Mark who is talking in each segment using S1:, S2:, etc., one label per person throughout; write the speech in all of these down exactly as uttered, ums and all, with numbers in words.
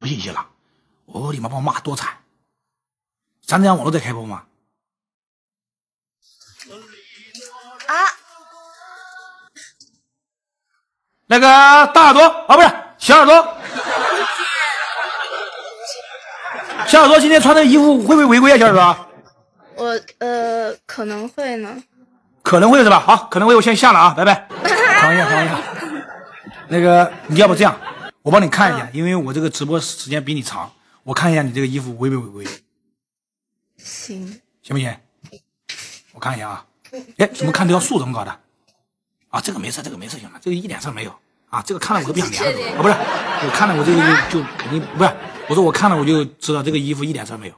S1: 信息了，我的妈，把我骂多惨！咱这样网络在开播吗？
S2: 啊！
S1: 那个大耳朵啊，不是小耳朵，小耳朵今天穿的衣服会不会违规啊？小耳朵？
S2: 我呃可能会呢。
S1: 可能会是吧？好，可能会，我先下了啊，拜拜。开玩笑，开玩笑。那个，你要不这样，我帮你看一下，因为我这个直播时间比你长，我看一下你这个衣服违不违规。
S2: 行，
S1: 行不行？我看一下啊。哎，怎么看这条树这么高的？啊，这个没事，这个没事，兄弟，这个一点事没有啊。这个看了我都不想连了啊，不是，我看了我这个就肯定不是，我说我看了我就知道这个衣服一点事没有。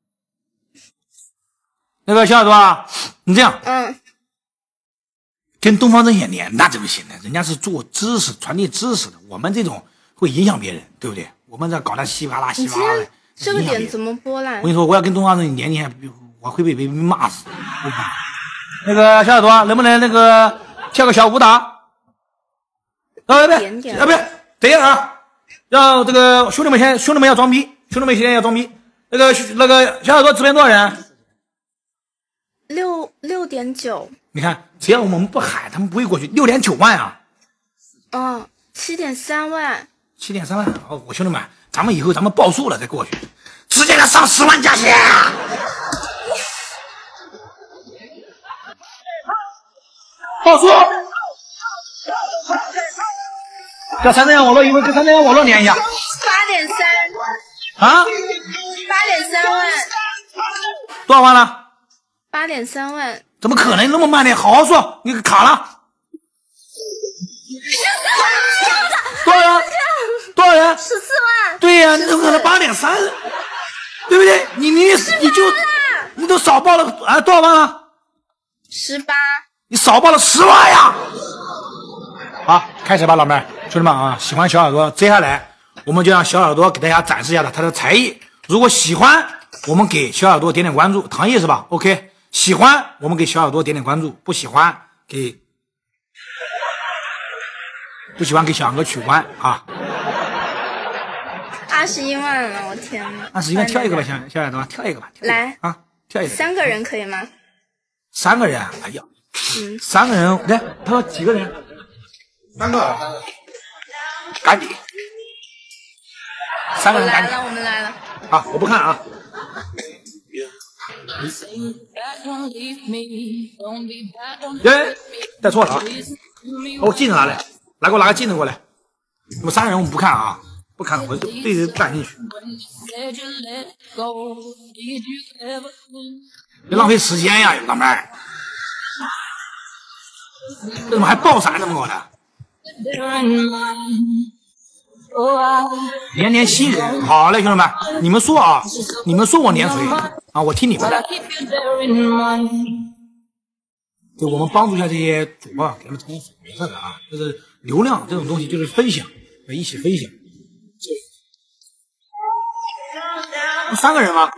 S1: 那个小耳朵啊，你这样，
S2: 嗯，
S1: 跟东方甄选连那就不行了，人家是做知识传递知识的，我们这种会影响别人，对不对？我们这搞得稀巴拉稀巴拉的，
S2: 这个点怎么播啦？
S1: 我跟你说，我要跟东方甄选连连，我会被被骂死。那个小耳朵，能不能那个跳个小舞蹈？啊，别别啊，别，等一下啊，让这个兄弟们先，兄弟们要装逼，兄弟们现在要装逼。那个那个小耳朵直播多少人？
S2: 六六点九。
S1: 你看，只要我们不喊，他们不会过去。六点九万啊！
S2: 哦，七点三万。
S1: 七点三万。好，我兄弟们，咱们以后咱们报数了再过去，直接给上十万加钱。报数。叫三三幺网络，一会跟三三幺网络连一下。
S2: 八点三。
S1: 啊？
S2: 八点三万。
S1: 多少万了？
S2: 八点三万。
S1: 怎么可能那么慢呢？好好说，你卡了。多少人？多少人？
S2: 十四万。
S1: 对呀、啊，你怎么可能八点三？对不对？你你你就你都少报了啊？多少万了？
S2: 十八。
S1: 你少报了十万呀！好，开始吧，老妹儿，兄弟们啊，喜欢小耳朵，接下来我们就让小耳朵给大家展示一下他的才艺。如果喜欢，我们给小耳朵点点关注，唐毅是吧 ？OK。喜欢我们给小耳朵点点关注，不喜欢给不喜欢给小杨哥取关啊！
S2: 二十一万了，我天哪！
S1: 二十一万跳一个吧，小小耳朵跳一个吧，跳一个
S2: 来
S1: 啊，跳一个。
S2: 三个人可以吗？
S1: 三个人，哎呀，
S2: 嗯，
S1: 三个人，来，他说几个人？三个，赶紧，三个人赶紧。
S2: 来了，我们来了。
S1: 好，我不看啊。哎，带错了啊！我镜子拿来，来给我拿个镜子过来。我们三个人我们不看啊，不看，我对这不感兴趣。别浪费时间呀，老妹儿。这怎么还爆闪这么高的？连连新人，好嘞，兄弟们，你们说啊，你们说我连谁啊？我听你们的。对，我们帮助一下这些主播，给他们充粉丝的啊，就是流量这种东西就是分享，一起分享。三个人吗？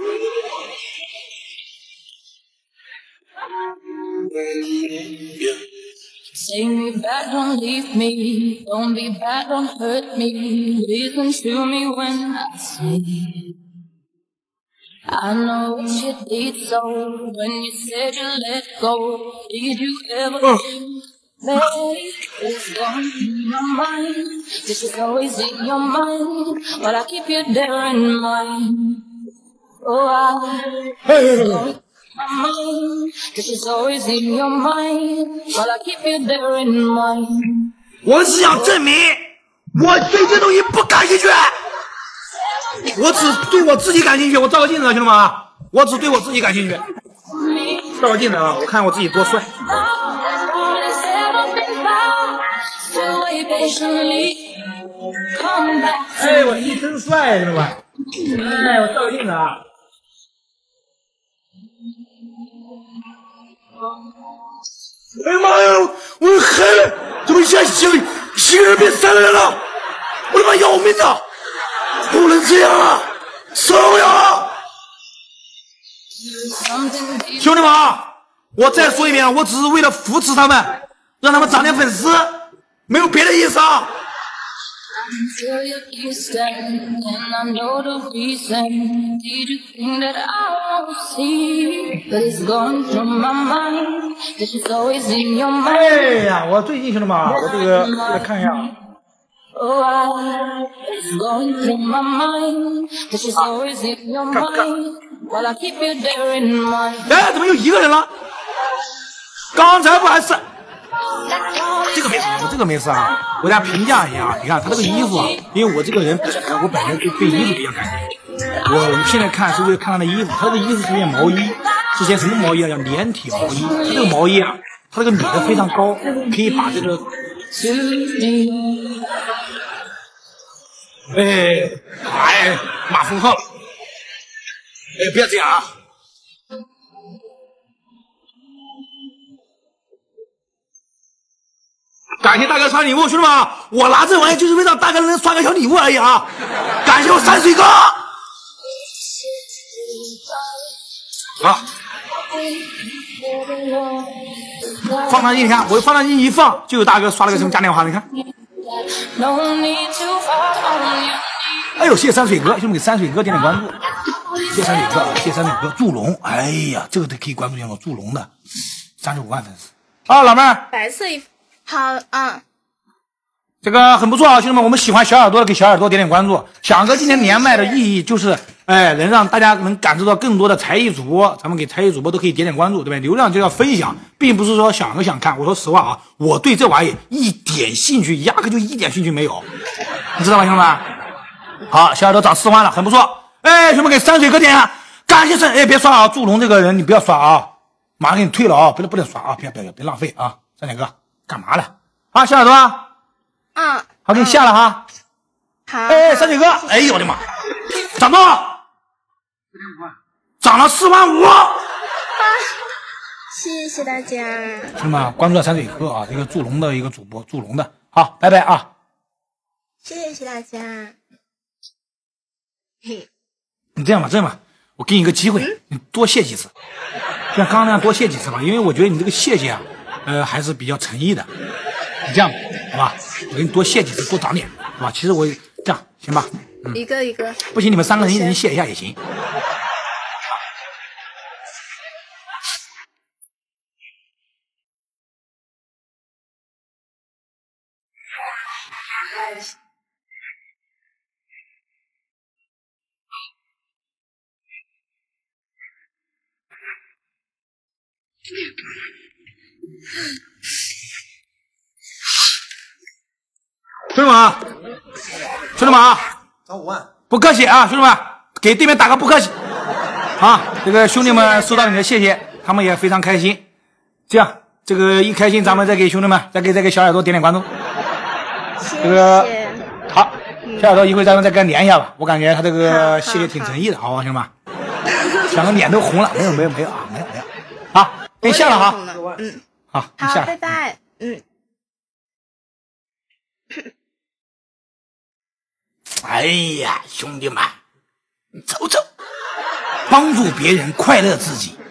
S3: Take me back, don't leave me. Don't be bad, don't hurt me. Listen to me when I say I know what you did, so when you said you let go, did you ever think that it's gone in your mind? This is always in your mind, but I keep you there in mind. Oh, I hey. My mind, this is always in your mind, but I keep you there in mind.
S1: 我只想证明，我对这东西不感兴趣，我只对我自己感兴趣。我照个镜子啊，兄弟们啊，我只对我自己感兴趣。照个镜子啊，我看我自己多帅。哎，我自己真帅，兄弟们！哎，我照个镜子啊。哎呀妈呀！我嗨了，怎么现在新新人变三个人了？我他妈要命啊！不能这样啊！受不了！兄弟们啊，我再说一遍，我只是为了扶持他们，让他们涨点粉丝，没有别的意思啊！
S3: Until you're distant, and I know the reason. Did you think that I won't see? But it's going through my mind. That she's always in your mind.
S1: 哎呀，我最近兄弟们啊，我这个来看一下。
S3: Oh, it's going through my mind. That she's always in your mind. While I keep you there in mind.
S1: 哎，怎么又一个人了？刚才不还是？这个没事，我这个没事啊。我给大家评价一下啊，你看他这个衣服啊，因为我这个人，我本身就对衣服比较感兴趣。我现在看是为了看他的衣服，他这个衣服是件毛衣，之前什么毛衣啊？叫连体毛衣。这个毛衣啊，它这个领子非常高，可以把这个。 哎，哎，马封号了！哎，不要这样啊！感谢大哥刷礼物，兄弟们，我拿这玩意就是为让大哥能刷个小礼物而已啊！感谢我山水哥。啊！放上去，你看，我放上去一放，就有大哥刷了个什么嘉年华，你看。 哎呦，谢谢山水哥，兄弟们给山水哥点点关注，谢谢山水哥，谢谢山水哥，祝龙，哎呀，这个都可以关注一下我祝龙的，三十五万粉丝啊，老妹儿，
S2: 白色衣服，好啊，
S1: 这个很不错啊，兄弟们，我们喜欢小耳朵的给小耳朵点点关注。小哥今天连麦的意义就是，哎，能让大家能感受到更多的才艺主播，咱们给才艺主播都可以点点关注，对不对？流量就要分享，并不是说小哥想看。我说实话啊，我对这玩意一点兴趣，压根就一点兴趣没有，你知道吗，兄弟们？好，小耳朵涨四万了，很不错。哎，兄弟们给山水哥点下，感谢山，哎，别刷啊，祝龙这个人你不要刷啊，马上给你退了啊，不能不能刷啊，别别别别浪费啊，山水哥干嘛了？啊，小耳朵。
S2: 嗯，
S1: 好，给你下了哈。
S2: 好。
S1: 哎，山水哥，哎呦我的妈，涨多少？涨了四万五。啊！
S2: 谢谢大家。
S1: 兄弟们，关注下山水哥啊，这个祝龙的一个主播，祝龙的。好，拜拜啊。
S2: 谢谢大家。嘿，
S1: 你这样吧，这样吧，我给你一个机会，嗯、你多谢几次，像刚刚那样多谢几次吧，因为我觉得你这个谢谢啊，呃，还是比较诚意的。你这样吧，好吧？ 我给你多谢几次，多涨点，好吧？其实我这样行吧？嗯，
S2: 一个一个，
S1: 不行，你们三个人一人谢一下也行。兄弟们啊，兄弟们啊，
S4: 涨五万，
S1: 不客气啊，兄弟们，给对面打个不客气啊！这个兄弟们收到你的谢谢，他们也非常开心。这样，这个一开心，咱们再给兄弟们，再给再给小耳朵点点关注。这个好，小耳朵一会儿咱们再跟他连一下吧，我感觉他这个谢谢挺诚意的，好吧，兄弟们？两个脸都红了，没有没有没有啊，没有没有。好，给你下了哈，
S2: 嗯，
S1: 好，你
S2: 好，
S1: 下了，
S2: 拜拜，嗯。
S1: 哎呀，兄弟们，瞅瞅，帮助别人，快乐自己。